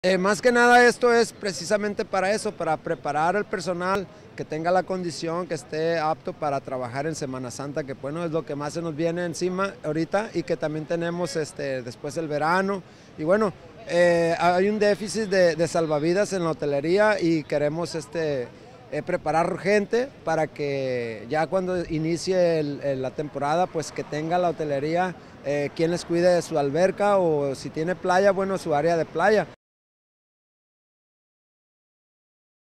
Más que nada esto es precisamente para eso, para preparar al personal que tenga la condición, que esté apto para trabajar en Semana Santa, que bueno, es lo que más se nos viene encima ahorita y que también tenemos después del verano. Y bueno, hay un déficit de salvavidas en la hotelería y queremos preparar gente para que ya cuando inicie la temporada, pues que tenga la hotelería quien les cuide de su alberca o si tiene playa, bueno, su área de playa.